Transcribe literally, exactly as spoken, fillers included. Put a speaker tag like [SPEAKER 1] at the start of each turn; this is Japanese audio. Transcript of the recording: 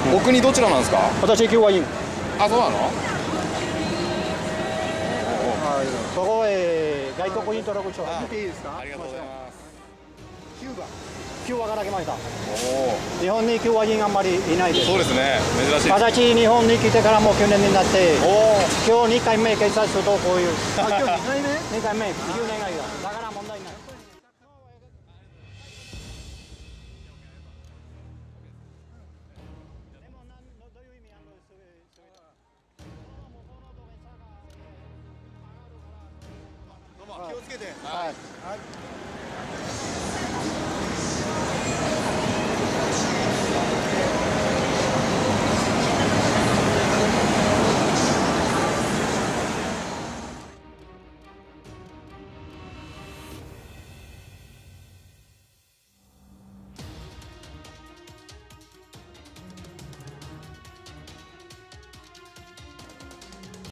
[SPEAKER 1] お国どちらなんですか？
[SPEAKER 2] 私、共和人。
[SPEAKER 1] あ、そうなの？
[SPEAKER 2] ここへ外国人登録書見ていいですか？
[SPEAKER 1] ありがとうございます。
[SPEAKER 2] キューバ。キューバから来ました。
[SPEAKER 1] お
[SPEAKER 2] 日本に共和人あんまりいないです。
[SPEAKER 1] そうですね、珍しいです。
[SPEAKER 2] 私、日本に来てからもうきゅうねんになって、
[SPEAKER 1] お
[SPEAKER 2] 今日にかいめ警察とこういう。あ、今日にかいめ？にかいめ、きゅうねんがいだ。だから問題ない。
[SPEAKER 1] どうも気をつけて。
[SPEAKER 2] はい。